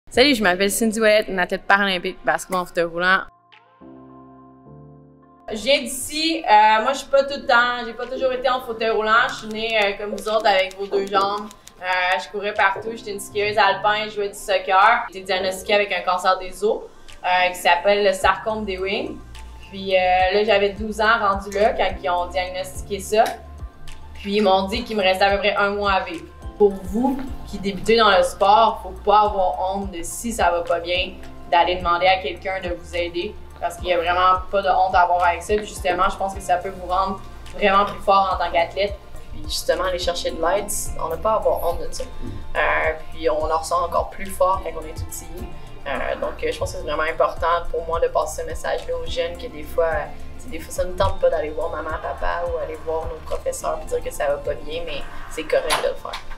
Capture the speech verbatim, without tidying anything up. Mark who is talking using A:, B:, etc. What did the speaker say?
A: Salut, je m'appelle Cindy Ouellette, une athlète paralympique basketball en fauteuil roulant. Je viens d'ici, euh, moi je suis pas tout le temps, j'ai pas toujours été en fauteuil roulant, je suis née euh, comme vous autres avec vos deux jambes. Euh, je courais partout, j'étais une skieuse alpin, je jouais du soccer. J'ai été diagnostiquée avec un cancer des os euh, qui s'appelle le sarcome d'Ewing. Puis euh, là j'avais douze ans rendu là quand ils ont diagnostiqué ça. Puis ils m'ont dit qu'il me restait à peu près un mois à vivre. Pour vous qui débutez dans le sport, il ne faut pas avoir honte de si ça va pas bien, d'aller demander à quelqu'un de vous aider parce qu'il n'y a vraiment pas de honte à avoir avec ça. Puis justement, je pense que ça peut vous rendre vraiment plus fort en tant qu'athlète. Puis justement, aller chercher de l'aide, on n'a pas à avoir honte de ça. Euh, puis on en ressent encore plus fort quand on est tout petit. Euh, donc je pense que c'est vraiment important pour moi de passer ce message-là aux jeunes que des fois, des fois ça ne tente pas d'aller voir maman, papa ou aller voir nos professeurs pour dire que ça va pas bien, mais c'est correct de le faire.